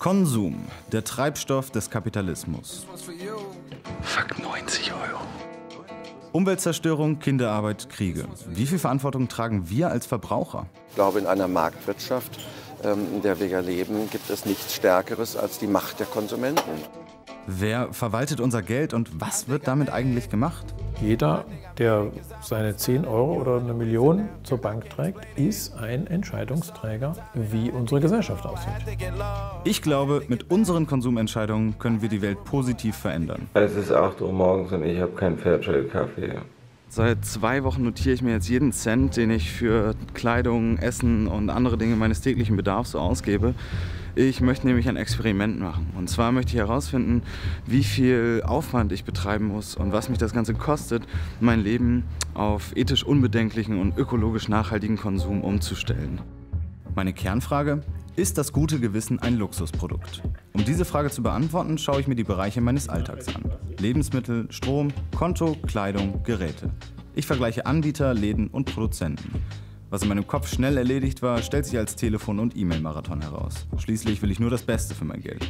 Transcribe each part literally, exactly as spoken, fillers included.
Konsum, der Treibstoff des Kapitalismus. Fuck neunzig Euro. Umweltzerstörung, Kinderarbeit, Kriege. Wie viel Verantwortung tragen wir als Verbraucher? Ich glaube, in einer Marktwirtschaft, in der wir ja leben, gibt es nichts Stärkeres als die Macht der Konsumenten. Wer verwaltet unser Geld und was wird damit eigentlich gemacht? Jeder, der seine zehn Euro oder eine Million zur Bank trägt, ist ein Entscheidungsträger, wie unsere Gesellschaft aussieht. Ich glaube, mit unseren Konsumentscheidungen können wir die Welt positiv verändern. Es ist acht Uhr morgens und ich habe keinen Fairtrade-Kaffee. Seit zwei Wochen notiere ich mir jetzt jeden Cent, den ich für Kleidung, Essen und andere Dinge meines täglichen Bedarfs so ausgebe. Ich möchte nämlich ein Experiment machen. Und zwar möchte ich herausfinden, wie viel Aufwand ich betreiben muss und was mich das Ganze kostet, mein Leben auf ethisch unbedenklichen und ökologisch nachhaltigen Konsum umzustellen. Meine Kernfrage: Ist das gute Gewissen ein Luxusprodukt? Um diese Frage zu beantworten, schaue ich mir die Bereiche meines Alltags an. Lebensmittel, Strom, Konto, Kleidung, Geräte. Ich vergleiche Anbieter, Läden und Produzenten. Was in meinem Kopf schnell erledigt war, stellt sich als Telefon- und E-Mail-Marathon heraus. Schließlich will ich nur das Beste für mein Geld.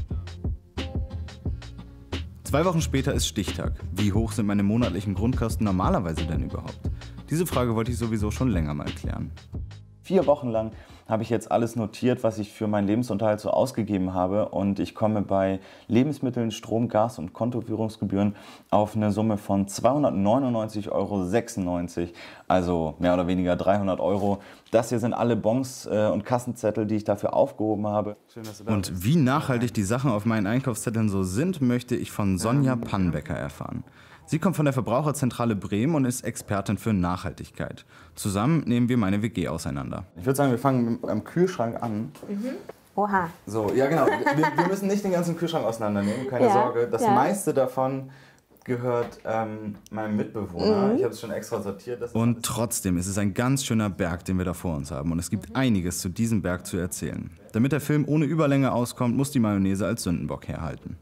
Zwei Wochen später ist Stichtag. Wie hoch sind meine monatlichen Grundkosten normalerweise denn überhaupt? Diese Frage wollte ich sowieso schon länger mal klären. Vier Wochen lang habe ich jetzt alles notiert, was ich für meinen Lebensunterhalt so ausgegeben habe, und ich komme bei Lebensmitteln, Strom, Gas und Kontoführungsgebühren auf eine Summe von zweihundertneunundneunzig Euro sechsundneunzig, also mehr oder weniger dreihundert Euro. Das hier sind alle Bons äh, und Kassenzettel, die ich dafür aufgehoben habe. Schön, dass du da bist. Und wie nachhaltig die Sachen auf meinen Einkaufszetteln so sind, möchte ich von Sonja Pannbecker erfahren. Sie kommt von der Verbraucherzentrale Bremen und ist Expertin für Nachhaltigkeit. Zusammen nehmen wir meine W G auseinander. Ich würde sagen, wir fangen mit einem Kühlschrank an. Mhm. Oha. So, ja genau. Wir, wir müssen nicht den ganzen Kühlschrank auseinandernehmen, keine ja, Sorge. Das ja. meiste davon gehört ähm, meinem Mitbewohner. Mhm. Ich habe es schon extra sortiert. Das und trotzdem ist es ein ganz schöner Berg, den wir da vor uns haben. Und es gibt einiges zu diesem Berg zu erzählen. Damit der Film ohne Überlänge auskommt, muss die Mayonnaise als Sündenbock herhalten.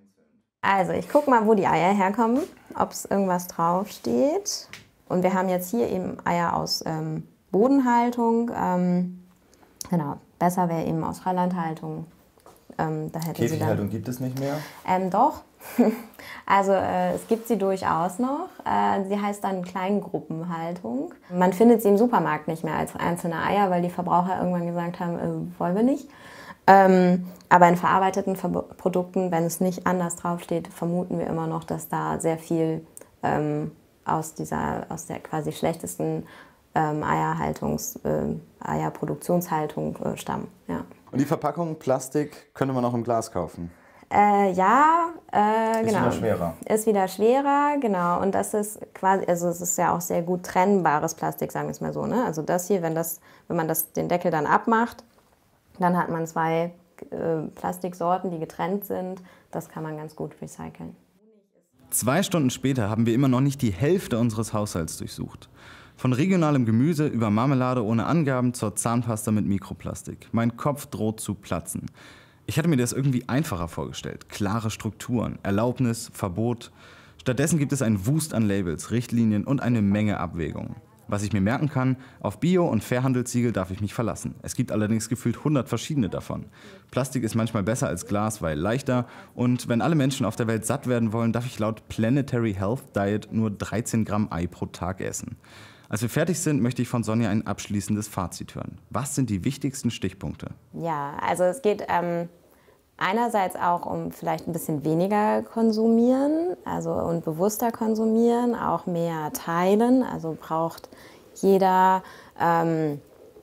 Also ich gucke mal, wo die Eier herkommen, ob es irgendwas draufsteht. Und wir haben jetzt hier eben Eier aus ähm, Bodenhaltung. Ähm, genau, besser wäre eben aus Freilandhaltung. Ähm, da hätten Sie Käfighaltung dann, gibt es nicht mehr? Ähm, doch. Also äh, es gibt sie durchaus noch. Äh, sie heißt dann Kleingruppenhaltung. Man findet sie im Supermarkt nicht mehr als einzelne Eier, weil die Verbraucher irgendwann gesagt haben, äh, wollen wir nicht. Ähm, aber in verarbeiteten Ver Produkten, wenn es nicht anders draufsteht, vermuten wir immer noch, dass da sehr viel ähm, aus, dieser, aus der quasi schlechtesten ähm, Eierhaltungs, äh, Eierproduktionshaltung äh, stammen. Ja. Und die Verpackung Plastik könnte man auch im Glas kaufen? Äh, ja, äh, ist genau. Ist wieder schwerer. Ist wieder schwerer, genau. Und das ist quasi, also es ist ja auch sehr gut trennbares Plastik, sagen wir es mal so. Ne? Also das hier, wenn, das, wenn man das, den Deckel dann abmacht, dann hat man zwei äh, Plastiksorten, die getrennt sind. Das kann man ganz gut recyceln. Zwei Stunden später haben wir immer noch nicht die Hälfte unseres Haushalts durchsucht. Von regionalem Gemüse über Marmelade ohne Angaben zur Zahnpasta mit Mikroplastik. Mein Kopf droht zu platzen. Ich hatte mir das irgendwie einfacher vorgestellt. Klare Strukturen, Erlaubnis, Verbot. Stattdessen gibt es einen Wust an Labels, Richtlinien und eine Menge Abwägungen. Was ich mir merken kann: Auf Bio- und Fairhandelssiegel darf ich mich verlassen. Es gibt allerdings gefühlt hundert verschiedene davon. Plastik ist manchmal besser als Glas, weil leichter. Und wenn alle Menschen auf der Welt satt werden wollen, darf ich laut Planetary Health Diet nur dreizehn Gramm Ei pro Tag essen. Als wir fertig sind, möchte ich von Sonja ein abschließendes Fazit hören. Was sind die wichtigsten Stichpunkte? Ja, also es geht ähm, einerseits auch um vielleicht ein bisschen weniger konsumieren, also und bewusster konsumieren, auch mehr teilen. Also braucht jeder, ähm,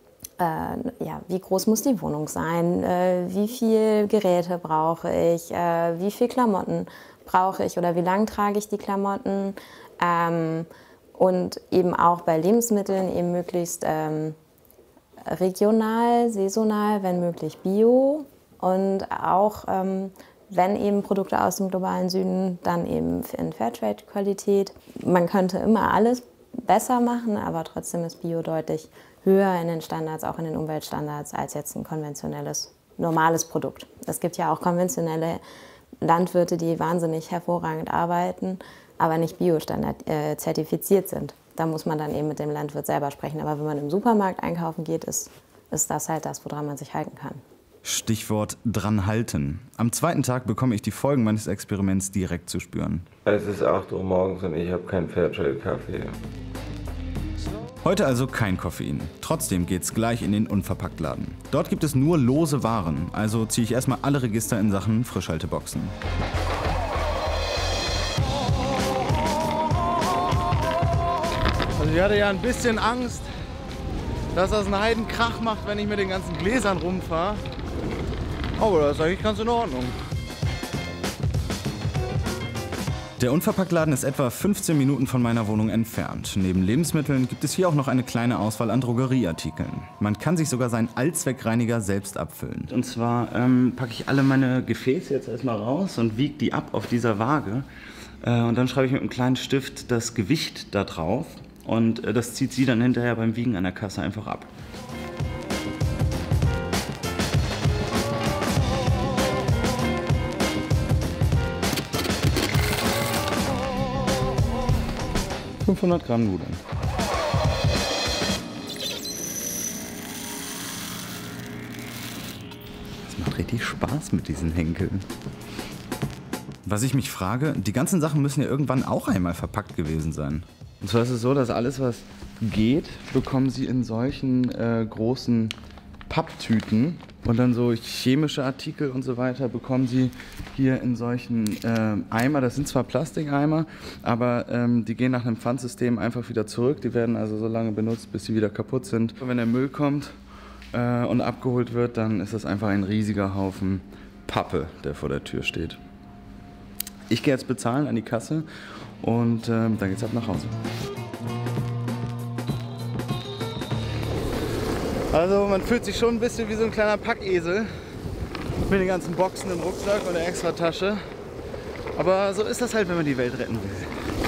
äh, ja, wie groß muss die Wohnung sein, äh, wie viel Geräte brauche ich, äh, wie viel Klamotten brauche ich oder wie lang trage ich die Klamotten. Ähm, Und eben auch bei Lebensmitteln eben möglichst ähm, regional, saisonal, wenn möglich bio. Und auch, ähm, wenn eben Produkte aus dem globalen Süden, dann eben in Fairtrade-Qualität. Man könnte immer alles besser machen, aber trotzdem ist Bio deutlich höher in den Standards, auch in den Umweltstandards, als jetzt ein konventionelles, normales Produkt. Es gibt ja auch konventionelle Landwirte, die wahnsinnig hervorragend arbeiten, aber nicht Biostandard äh, zertifiziert sind. Da muss man dann eben mit dem Landwirt selber sprechen. Aber wenn man im Supermarkt einkaufen geht, ist, ist das halt das, woran man sich halten kann. Stichwort dran halten. Am zweiten Tag bekomme ich die Folgen meines Experiments direkt zu spüren. Es ist acht Uhr morgens und ich habe keinen Fairtrade-Kaffee. Heute also kein Koffein. Trotzdem geht's gleich in den Unverpacktladen. Dort gibt es nur lose Waren, also ziehe ich erstmal alle Register in Sachen Frischhalteboxen. Also ich hatte ja ein bisschen Angst, dass das einen Heidenkrach macht, wenn ich mit den ganzen Gläsern rumfahre. Aber das ist eigentlich ganz in Ordnung. Der Unverpacktladen ist etwa fünfzehn Minuten von meiner Wohnung entfernt. Neben Lebensmitteln gibt es hier auch noch eine kleine Auswahl an Drogerieartikeln. Man kann sich sogar seinen Allzweckreiniger selbst abfüllen. Und zwar ähm, packe ich alle meine Gefäße jetzt erstmal raus und wiege die ab auf dieser Waage. Äh, und dann schreibe ich mit einem kleinen Stift das Gewicht da drauf. Und äh, das zieht sie dann hinterher beim Wiegen an der Kasse einfach ab. fünfhundert Gramm Nudeln. Das macht richtig Spaß mit diesen Henkeln. Was ich mich frage, die ganzen Sachen müssen ja irgendwann auch einmal verpackt gewesen sein. Und zwar ist es so, dass alles, was geht, bekommen sie in solchen äh, großen Papptüten. Und dann so chemische Artikel und so weiter bekommen sie hier in solchen äh, Eimer. Das sind zwar Plastikeimer, aber ähm, die gehen nach einem Pfandsystem einfach wieder zurück. Die werden also so lange benutzt, bis sie wieder kaputt sind. Und wenn der Müll kommt äh, und abgeholt wird, dann ist das einfach ein riesiger Haufen Pappe, der vor der Tür steht. Ich gehe jetzt bezahlen an die Kasse und äh, dann geht's ab nach Hause. Also man fühlt sich schon ein bisschen wie so ein kleiner Packesel mit den ganzen Boxen im Rucksack und der Extratasche. Aber so ist das halt, wenn man die Welt retten will.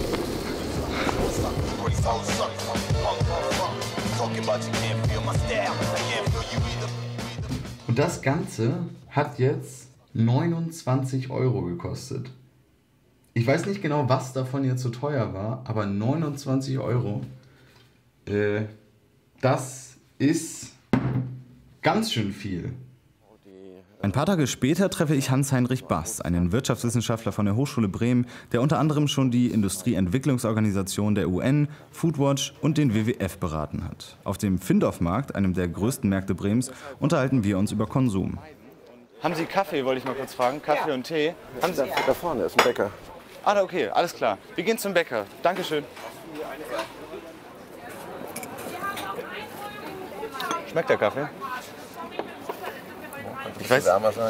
Und das Ganze hat jetzt neunundzwanzig Euro gekostet. Ich weiß nicht genau, was davon jetzt so teuer war, aber neunundzwanzig Euro, äh, das ist ganz schön viel. Ein paar Tage später treffe ich Hans-Heinrich Bass, einen Wirtschaftswissenschaftler von der Hochschule Bremen, der unter anderem schon die Industrieentwicklungsorganisation der U N, Foodwatch und den W W F beraten hat. Auf dem Findorf-Markt, einem der größten Märkte Brems, unterhalten wir uns über Konsum. Haben Sie Kaffee, wollte ich mal kurz fragen? Kaffee ja. und Tee? Haben Sie? Da vorne ist ein Bäcker. Ah, okay, alles klar. Wir gehen zum Bäcker. Dankeschön. Schmeckt der Kaffee? Ich weiß, ich habe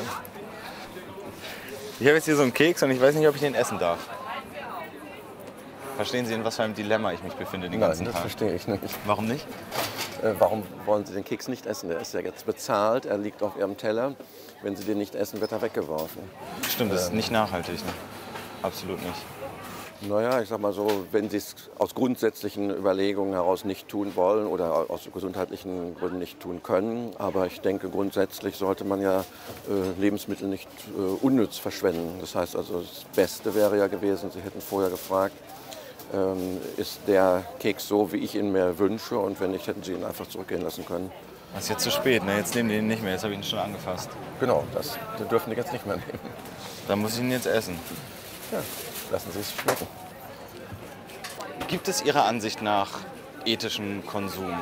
jetzt hier so einen Keks und ich weiß nicht, ob ich den essen darf. Verstehen Sie, in was für einem Dilemma ich mich befinde den ganzen Nein, das Tag? verstehe ich nicht. Warum nicht? Äh, warum wollen Sie den Keks nicht essen? Der ist ja jetzt bezahlt, er liegt auf Ihrem Teller. Wenn Sie den nicht essen, wird er weggeworfen. Stimmt, das ist nicht nachhaltig. Ne? Absolut nicht. Naja, ich sag mal so, wenn Sie es aus grundsätzlichen Überlegungen heraus nicht tun wollen oder aus gesundheitlichen Gründen nicht tun können. Aber ich denke, grundsätzlich sollte man ja äh, Lebensmittel nicht äh, unnütz verschwenden. Das heißt also, das Beste wäre ja gewesen, Sie hätten vorher gefragt, ähm, ist der Keks so, wie ich ihn mir wünsche? Und wenn nicht, hätten Sie ihn einfach zurückgehen lassen können. Das ist jetzt zu spät, ne? Jetzt nehmen die ihn nicht mehr, jetzt habe ich ihn schon angefasst. Genau, das den dürfen die jetzt nicht mehr nehmen. Dann muss ich ihn jetzt essen. Ja, lassen Sie es schmecken. Gibt es Ihrer Ansicht nach ethischen Konsum?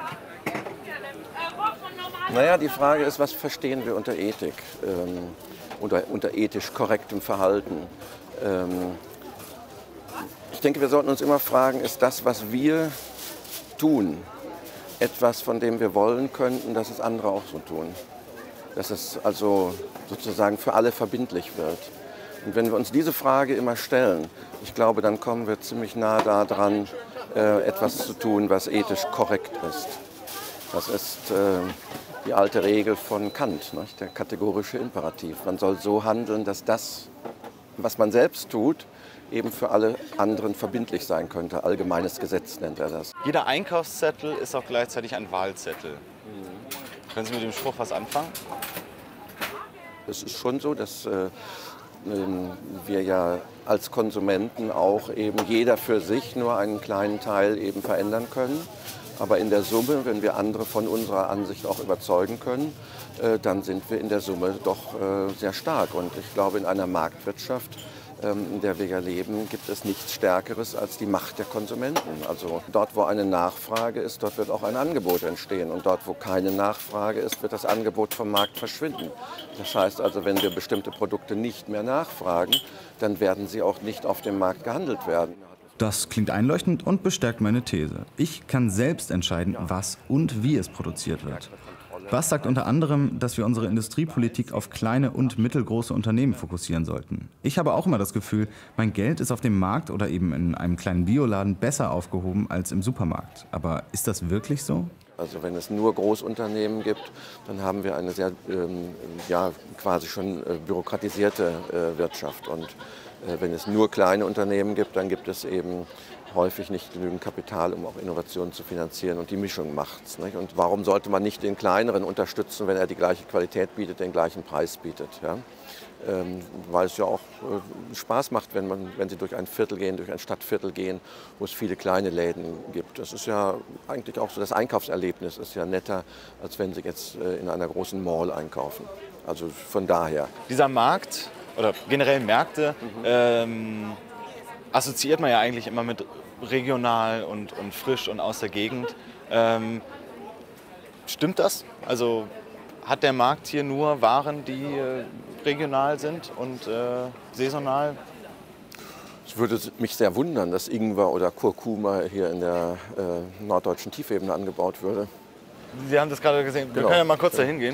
Naja, die Frage ist, was verstehen wir unter Ethik, ähm, unter, unter ethisch korrektem Verhalten? Ähm, ich denke, wir sollten uns immer fragen, ist das, was wir tun, etwas, von dem wir wollen könnten, dass es andere auch so tun? Dass es also sozusagen für alle verbindlich wird. Und wenn wir uns diese Frage immer stellen, ich glaube, dann kommen wir ziemlich nah daran, äh, etwas zu tun, was ethisch korrekt ist. Das ist äh, die alte Regel von Kant, nicht? Der kategorische Imperativ. Man soll so handeln, dass das, was man selbst tut, eben für alle anderen verbindlich sein könnte. Allgemeines Gesetz nennt er das. Jeder Einkaufszettel ist auch gleichzeitig ein Wahlzettel. Mhm. Können Sie mit dem Spruch was anfangen? Es ist schon so, dass äh, wir ja als Konsumenten auch eben jeder für sich nur einen kleinen Teil eben verändern können. Aber in der Summe, wenn wir andere von unserer Ansicht auch überzeugen können, äh, dann sind wir in der Summe doch äh, sehr stark. Und ich glaube, in einer Marktwirtschaft, in der wir ja leben, gibt es nichts Stärkeres als die Macht der Konsumenten. Also dort, wo eine Nachfrage ist, dort wird auch ein Angebot entstehen. Und dort, wo keine Nachfrage ist, wird das Angebot vom Markt verschwinden. Das heißt also, wenn wir bestimmte Produkte nicht mehr nachfragen, dann werden sie auch nicht auf dem Markt gehandelt werden. Das klingt einleuchtend und bestärkt meine These. Ich kann selbst entscheiden, was und wie es produziert wird. Bas sagt unter anderem, dass wir unsere Industriepolitik auf kleine und mittelgroße Unternehmen fokussieren sollten. Ich habe auch immer das Gefühl, mein Geld ist auf dem Markt oder eben in einem kleinen Bioladen besser aufgehoben als im Supermarkt. Aber ist das wirklich so? Also wenn es nur Großunternehmen gibt, dann haben wir eine sehr, ähm, ja, quasi schon äh, bürokratisierte äh, Wirtschaft. Und äh, wenn es nur kleine Unternehmen gibt, dann gibt es eben häufig nicht genügend Kapital, um auch Innovationen zu finanzieren. Und die Mischung macht's, nicht? Und warum sollte man nicht den Kleineren unterstützen, wenn er die gleiche Qualität bietet, den gleichen Preis bietet? Ja? Ähm, weil es ja auch äh, Spaß macht, wenn, man, wenn sie durch ein Viertel gehen, durch ein Stadtviertel gehen, wo es viele kleine Läden gibt. Das ist ja eigentlich auch so, das Einkaufserlebnis ist ja netter, als wenn sie jetzt äh, in einer großen Mall einkaufen. Also von daher. Dieser Markt oder generell Märkte mhm. ähm, assoziiert man ja eigentlich immer mit regional und, und frisch und aus der Gegend. Ähm, stimmt das? Also hat der Markt hier nur Waren, die äh, regional sind und äh, saisonal? Es würde mich sehr wundern, dass Ingwer oder Kurkuma hier in der äh, norddeutschen Tiefebene angebaut würde. Sie haben das gerade gesehen. Wir Genau. können ja mal kurz dahin gehen.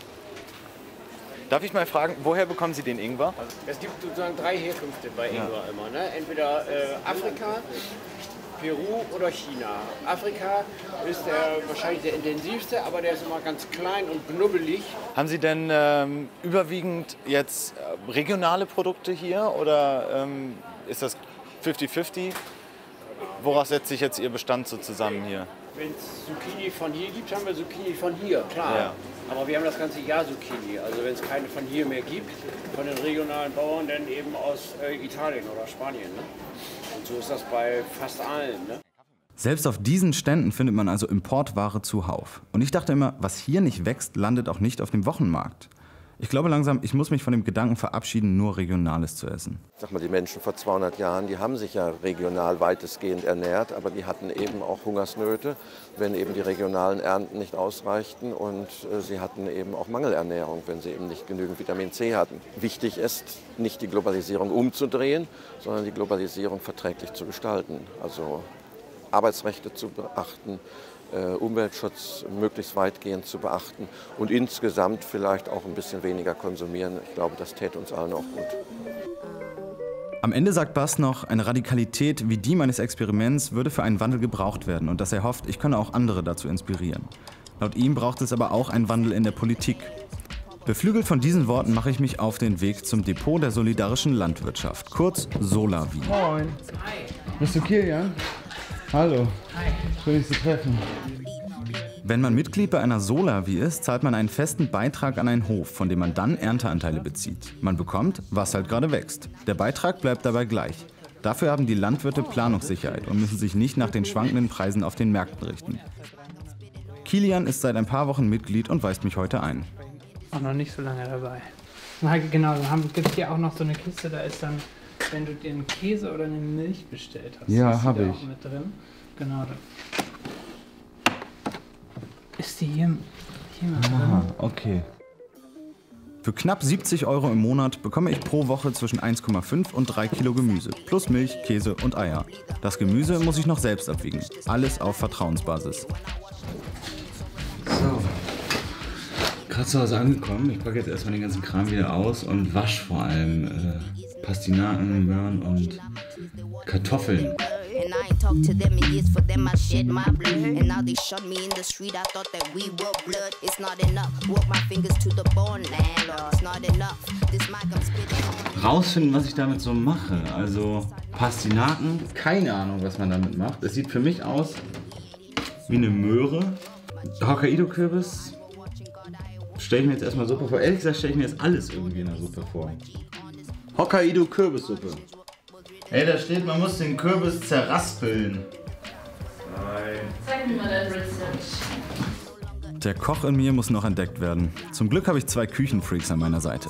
Darf ich mal fragen, woher bekommen Sie den Ingwer? Es gibt sozusagen drei Herkünfte bei Ingwer ja. immer. Ne? Entweder äh, Afrika, Peru oder China. Afrika ist der, wahrscheinlich der intensivste, aber der ist immer ganz klein und knubbelig. Haben Sie denn ähm, überwiegend jetzt äh, regionale Produkte hier oder ähm, ist das fifty fifty? Woraus setzt sich jetzt Ihr Bestand so zusammen hier? Wenn es Zucchini von hier gibt, haben wir Zucchini von hier, klar. Ja. Aber wir haben das ganze Jahr Zucchini. Also wenn es keine von hier mehr gibt, von den regionalen Bauern, dann eben aus äh, Italien oder Spanien. Ne? Und so ist das bei fast allen. Ne? Selbst auf diesen Ständen findet man also Importware zuhauf. Und ich dachte immer, was hier nicht wächst, landet auch nicht auf dem Wochenmarkt. Ich glaube langsam, ich muss mich von dem Gedanken verabschieden, nur Regionales zu essen. Sag mal, die Menschen vor zweihundert Jahren, die haben sich ja regional weitestgehend ernährt, aber die hatten eben auch Hungersnöte, wenn eben die regionalen Ernten nicht ausreichten, und äh, sie hatten eben auch Mangelernährung, wenn sie eben nicht genügend Vitamin C hatten. Wichtig ist, nicht die Globalisierung umzudrehen, sondern die Globalisierung verträglich zu gestalten. Also Arbeitsrechte zu beachten, Umweltschutz möglichst weitgehend zu beachten und insgesamt vielleicht auch ein bisschen weniger konsumieren. Ich glaube, das täte uns allen auch gut. Am Ende sagt Bas noch, eine Radikalität wie die meines Experiments würde für einen Wandel gebraucht werden und dass er hofft, ich könne auch andere dazu inspirieren. Laut ihm braucht es aber auch einen Wandel in der Politik. Beflügelt von diesen Worten mache ich mich auf den Weg zum Depot der solidarischen Landwirtschaft, kurz Solawi. Moin. Bist du Kilian? Hallo. Hi. Schön, dich zu treffen. Wenn man Mitglied bei einer Solawi ist, zahlt man einen festen Beitrag an einen Hof, von dem man dann Ernteanteile bezieht. Man bekommt, was halt gerade wächst. Der Beitrag bleibt dabei gleich. Dafür haben die Landwirte Planungssicherheit und müssen sich nicht nach den schwankenden Preisen auf den Märkten richten. Kilian ist seit ein paar Wochen Mitglied und weist mich heute ein. Auch noch nicht so lange dabei. Genau, dann gibt es hier auch noch so eine Kiste, da ist dann, wenn du dir einen Käse oder eine Milch bestellt hast. Ja, habe ich. Auch mit drin. Genau. Da ist die hier, hier mal drin. Aha, okay. Für knapp siebzig Euro im Monat bekomme ich pro Woche zwischen eins Komma fünf und drei Kilo Gemüse, plus Milch, Käse und Eier. Das Gemüse muss ich noch selbst abwiegen. Alles auf Vertrauensbasis. So. Gerade zu Hause angekommen. Ich packe jetzt erstmal den ganzen Kram wieder aus und wasche vor allem äh, Pastinaken, Möhren und Kartoffeln. And I ain't talked to them in years, for them I shed my blood. And now they shot me in the street, I thought that we were blood. It's not enough, walk my fingers to the bone, landlord. It's not enough, this mic I'm spitting. Rausfinden, was ich damit so mache. Also Pastinaken, keine Ahnung, was man damit macht. Es sieht für mich aus wie eine Möhre. Hokkaido-Kürbis stelle ich mir jetzt erstmal Suppe vor. Ehrlich gesagt stelle ich mir jetzt alles irgendwie in der Suppe vor. Hokkaido-Kürbissuppe. Ey, da steht, man muss den Kürbis zerraspeln. Nein. Zeig mir mal dein Research. Der Koch in mir muss noch entdeckt werden. Zum Glück habe ich zwei Küchenfreaks an meiner Seite.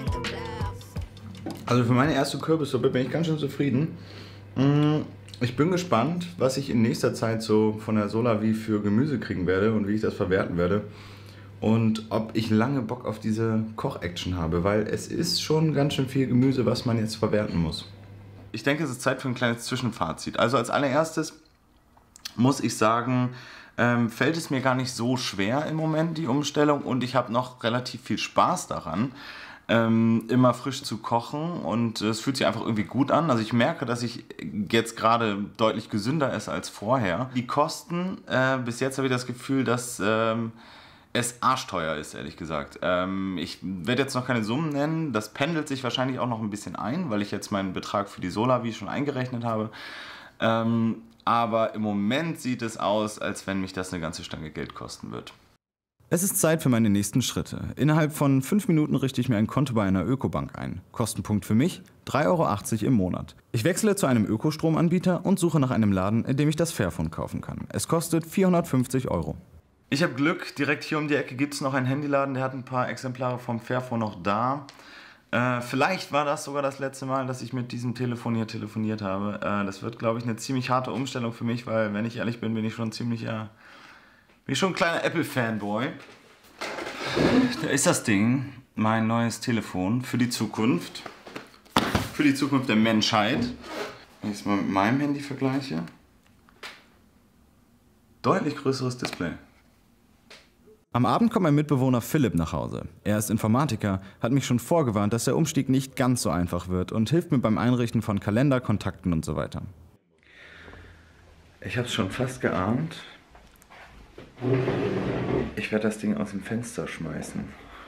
Also für meine erste Kürbissuppe bin ich ganz schön zufrieden. Ich bin gespannt, was ich in nächster Zeit so von der Solavie für Gemüse kriegen werde und wie ich das verwerten werde. Und ob ich lange Bock auf diese Koch-Action habe, weil es ist schon ganz schön viel Gemüse, was man jetzt verwerten muss. Ich denke, es ist Zeit für ein kleines Zwischenfazit. Also als allererstes muss ich sagen, ähm, fällt es mir gar nicht so schwer im Moment, die Umstellung. Und ich habe noch relativ viel Spaß daran, ähm, immer frisch zu kochen. Und es fühlt sich einfach irgendwie gut an. Also ich merke, dass ich jetzt gerade deutlich gesünder esse als vorher. Die Kosten, äh, bis jetzt habe ich das Gefühl, dass ähm, es arschteuer ist, ehrlich gesagt. Ähm, ich werde jetzt noch keine Summen nennen. Das pendelt sich wahrscheinlich auch noch ein bisschen ein, weil ich jetzt meinen Betrag für die Solavie schon eingerechnet habe. Ähm, aber im Moment sieht es aus, als wenn mich das eine ganze Stange Geld kosten wird. Es ist Zeit für meine nächsten Schritte. Innerhalb von fünf Minuten richte ich mir ein Konto bei einer Ökobank ein. Kostenpunkt für mich drei Euro achtzig im Monat. Ich wechsle zu einem Ökostromanbieter und suche nach einem Laden, in dem ich das Fairphone kaufen kann. Es kostet vierhundertfünfzig Euro. Ich habe Glück, direkt hier um die Ecke gibt es noch einen Handyladen, der hat ein paar Exemplare vom Fairphone noch da. Äh, vielleicht war das sogar das letzte Mal, dass ich mit diesem Telefon hier telefoniert habe. Äh, das wird, glaube ich, eine ziemlich harte Umstellung für mich, weil, wenn ich ehrlich bin, bin ich schon ziemlich, ja, bin ich schon ein kleiner Apple-Fanboy. Da ist das Ding, mein neues Telefon für die Zukunft. Für die Zukunft der Menschheit. Wenn ich es mal mit meinem Handy vergleiche. Deutlich größeres Display. Am Abend kommt mein Mitbewohner Philipp nach Hause. Er ist Informatiker, hat mich schon vorgewarnt, dass der Umstieg nicht ganz so einfach wird und hilft mir beim Einrichten von Kalender, Kontakten und so weiter. Ich habe es schon fast geahnt. Ich werde das Ding aus dem Fenster schmeißen.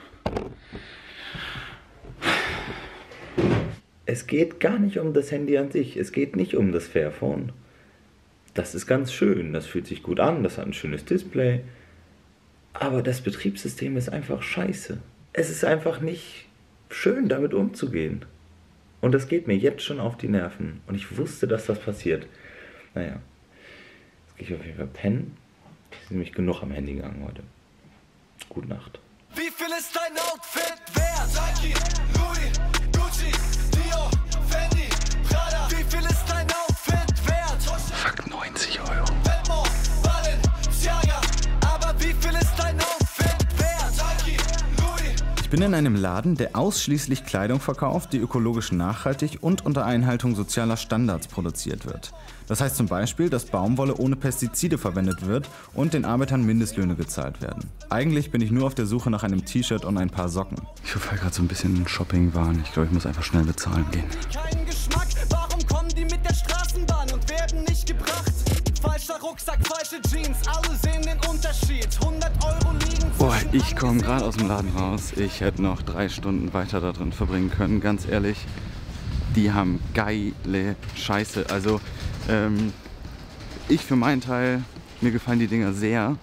Es geht gar nicht um das Handy an sich. Es geht nicht um das Fairphone. Das ist ganz schön, das fühlt sich gut an, das hat ein schönes Display. Aber das Betriebssystem ist einfach scheiße. Es ist einfach nicht schön, damit umzugehen. Und das geht mir jetzt schon auf die Nerven. Und ich wusste, dass das passiert. Naja, jetzt gehe ich auf jeden Fall pennen. Es ist nämlich genug am Handy gegangen heute. Gute Nacht. Wie viel ist dein Outfit wert? Nike, Louis, Gucci, Dio, Fendi, Prada. Wie viel ist dein Outfit wert? Fuck neunzig Euro. Velmo, Balenciaga. Aber wie viel ist dein Outfit wert? Nike, Louis. Ich bin in einem Laden, der ausschließlich Kleidung verkauft, die ökologisch nachhaltig und unter Einhaltung sozialer Standards produziert wird. Das heißt zum Beispiel, dass Baumwolle ohne Pestizide verwendet wird und den Arbeitern Mindestlöhne gezahlt werden. Eigentlich bin ich nur auf der Suche nach einem T-Shirt und ein paar Socken. Ich verfall gerade so ein bisschen in Shopping-Wahn. Ich glaube, ich muss einfach schnell bezahlen gehen. Kein Geschmack, warum kommen die mit der Straßenbahn und werden nicht gebracht? Falscher Rucksack, falsche Jeans, alle sehen den Unterschied. hundert Euro liegen. Boah, ich komme gerade aus dem Laden raus. Ich hätte noch drei Stunden weiter da drin verbringen können, ganz ehrlich. Die haben geile Scheiße. Also, ähm, ich für meinen Teil, mir gefallen die Dinger sehr.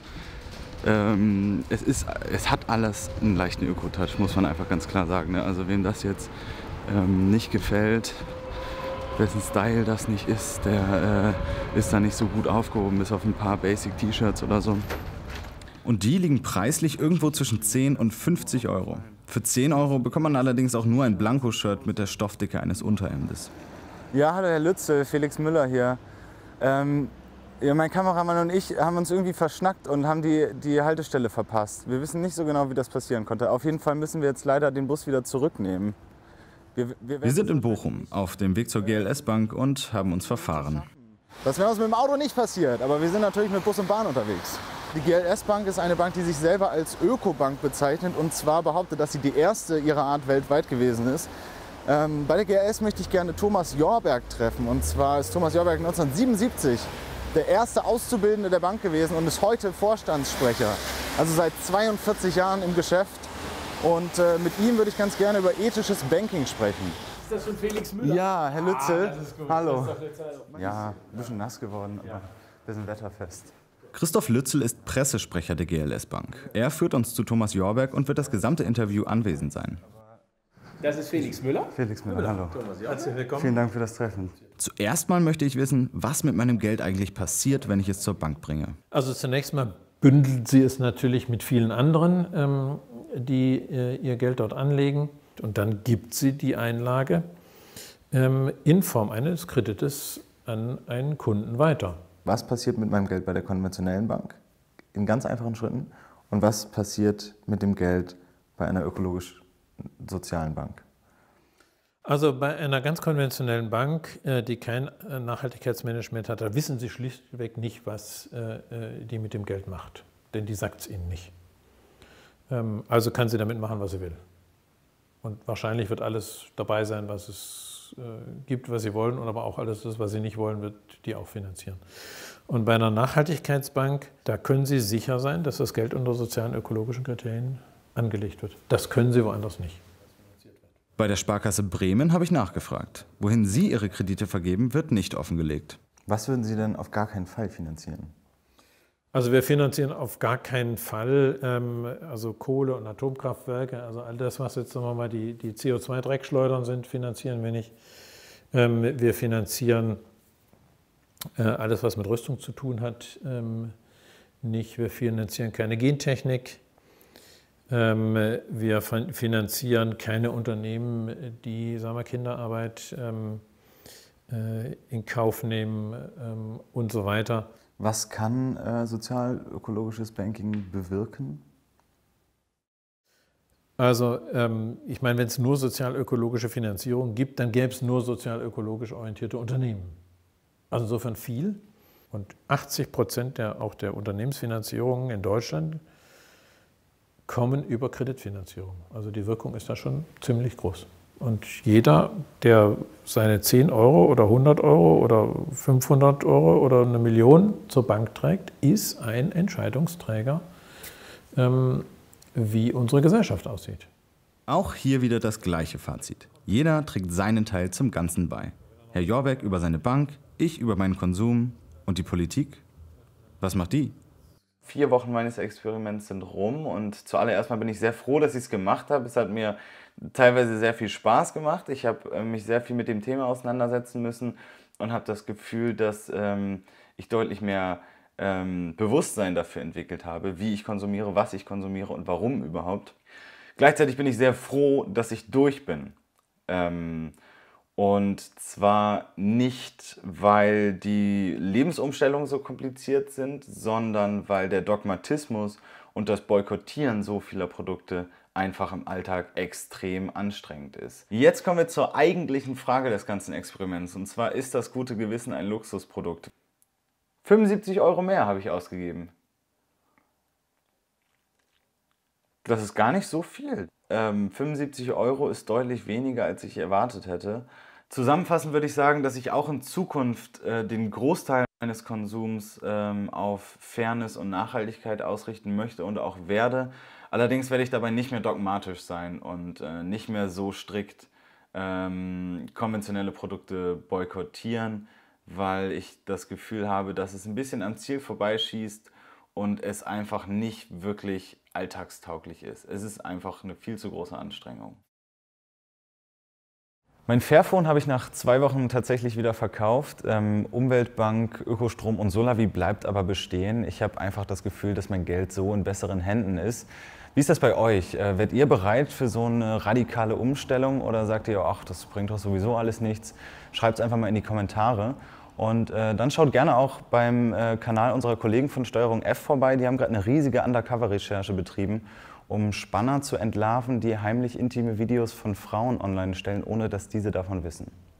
Ähm, es ist, es hat alles einen leichten Öko-Touch, muss man einfach ganz klar sagen. Ne? Also wem das jetzt ähm, nicht gefällt, wessen Style das nicht ist, der äh, ist da nicht so gut aufgehoben, bis auf ein paar Basic-T-Shirts oder so. Und die liegen preislich irgendwo zwischen zehn und fünfzig Euro. Für zehn Euro bekommt man allerdings auch nur ein Blanko-Shirt mit der Stoffdicke eines Unterhemdes. Ja, hallo Herr Lützel, Felix Müller hier. Ähm, ja, mein Kameramann und ich haben uns irgendwie verschnackt und haben die, die Haltestelle verpasst. Wir wissen nicht so genau, wie das passieren konnte. Auf jeden Fall müssen wir jetzt leider den Bus wieder zurücknehmen. Wir, wir, wir sind in Bochum, auf dem Weg zur G L S-Bank und haben uns verfahren. Das wäre uns mit dem Auto nicht passiert, aber wir sind natürlich mit Bus und Bahn unterwegs. Die G L S-Bank ist eine Bank, die sich selber als Ökobank bezeichnet und zwar behauptet, dass sie die erste ihrer Art weltweit gewesen ist. Ähm, bei der G L S möchte ich gerne Thomas Jorberg treffen. Und zwar ist Thomas Jorberg neunzehnhundertsiebenundsiebzig der erste Auszubildende der Bank gewesen und ist heute Vorstandssprecher. Also seit zweiundvierzig Jahren im Geschäft. Und äh, mit ihm würde ich ganz gerne über ethisches Banking sprechen. Ist das schon Felix Müller? Ja, Herr Lützel. Ah, das ist gut. Hallo. Das ist doch ja, ein bisschen nass geworden, aber wir sind wetterfest. Christoph Lützel ist Pressesprecher der G L S-Bank. Er führt uns zu Thomas Jorberg und wird das gesamte Interview anwesend sein. Das ist Felix Müller. Felix Müller, hallo. Thomas, herzlich willkommen. Vielen Dank für das Treffen. Zuerst mal möchte ich wissen, was mit meinem Geld eigentlich passiert, wenn ich es zur Bank bringe. Also zunächst mal bündelt sie es natürlich mit vielen anderen, ähm, die äh, ihr Geld dort anlegen. Und dann gibt sie die Einlage ähm, in Form eines Kredites an einen Kunden weiter. Was passiert mit meinem Geld bei der konventionellen Bank? In ganz einfachen Schritten. Und was passiert mit dem Geld bei einer ökologisch-sozialen Bank? Also bei einer ganz konventionellen Bank, die kein Nachhaltigkeitsmanagement hat, da wissen Sie schlichtweg nicht, was die mit dem Geld macht. Denn die sagt es Ihnen nicht. Also kann sie damit machen, was sie will. Und wahrscheinlich wird alles dabei sein, was es gibt, was Sie wollen, und aber auch alles das, was Sie nicht wollen, wird die auch finanzieren. Und bei einer Nachhaltigkeitsbank, da können Sie sicher sein, dass das Geld unter sozialen ökologischen Kriterien angelegt wird. Das können Sie woanders nicht. Bei der Sparkasse Bremen habe ich nachgefragt. Wohin Sie Ihre Kredite vergeben, wird nicht offengelegt. Was würden Sie denn auf gar keinen Fall finanzieren? Also wir finanzieren auf gar keinen Fall ähm, also Kohle- und Atomkraftwerke. Also all das, was jetzt sagen wir mal die, die C O zwei Dreckschleudern sind, finanzieren wir nicht. Ähm, wir finanzieren äh, alles, was mit Rüstung zu tun hat, ähm, nicht. Wir finanzieren keine Gentechnik. Ähm, wir finanzieren keine Unternehmen, die, sagen wir, Kinderarbeit ähm, äh, in Kauf nehmen ähm, und so weiter. Was kann äh, sozial-ökologisches Banking bewirken? Also ähm, ich meine, wenn es nur sozial-ökologische Finanzierung gibt, dann gäbe es nur sozial-ökologisch orientierte Unternehmen. Also insofern viel. Und achtzig Prozent der, auch der Unternehmensfinanzierungen in Deutschland kommen über Kreditfinanzierung. Also die Wirkung ist da schon ziemlich groß. Und jeder, der seine zehn Euro oder hundert Euro oder fünfhundert Euro oder eine Million zur Bank trägt, ist ein Entscheidungsträger, ähm, wie unsere Gesellschaft aussieht. Auch hier wieder das gleiche Fazit. Jeder trägt seinen Teil zum Ganzen bei. Herr Jorbeck über seine Bank, ich über meinen Konsum und die Politik. Was macht die? Vier Wochen meines Experiments sind rum und zuallererst mal bin ich sehr froh, dass ich es gemacht habe. Es hat mir teilweise sehr viel Spaß gemacht. Ich habe mich sehr viel mit dem Thema auseinandersetzen müssen und habe das Gefühl, dass ähm, ich deutlich mehr ähm, Bewusstsein dafür entwickelt habe, wie ich konsumiere, was ich konsumiere und warum überhaupt. Gleichzeitig bin ich sehr froh, dass ich durch bin. Ähm, Und zwar nicht, weil die Lebensumstellungen so kompliziert sind, sondern weil der Dogmatismus und das Boykottieren so vieler Produkte einfach im Alltag extrem anstrengend ist. Jetzt kommen wir zur eigentlichen Frage des ganzen Experiments. Und zwar, ist das gute Gewissen ein Luxusprodukt? fünfundsiebzig Euro mehr habe ich ausgegeben. Das ist gar nicht so viel. Ähm, fünfundsiebzig Euro ist deutlich weniger, als ich erwartet hätte. Zusammenfassend würde ich sagen, dass ich auch in Zukunft äh, den Großteil meines Konsums ähm, auf Fairness und Nachhaltigkeit ausrichten möchte und auch werde. Allerdings werde ich dabei nicht mehr dogmatisch sein und äh, nicht mehr so strikt ähm, konventionelle Produkte boykottieren, weil ich das Gefühl habe, dass es ein bisschen am Ziel vorbeischießt und es einfach nicht wirklich alltagstauglich ist. Es ist einfach eine viel zu große Anstrengung. Mein Fairphone habe ich nach zwei Wochen tatsächlich wieder verkauft. Ähm, Umweltbank, Ökostrom und Solavi bleibt aber bestehen. Ich habe einfach das Gefühl, dass mein Geld so in besseren Händen ist. Wie ist das bei euch? Äh, werdet ihr bereit für so eine radikale Umstellung oder sagt ihr, ach, das bringt doch sowieso alles nichts? Schreibt es einfach mal in die Kommentare. Und äh, dann schaut gerne auch beim äh, Kanal unserer Kollegen von Steuerung F vorbei. Die haben gerade eine riesige Undercover-Recherche betrieben, um Spanner zu entlarven, die heimlich intime Videos von Frauen online stellen, ohne dass diese davon wissen.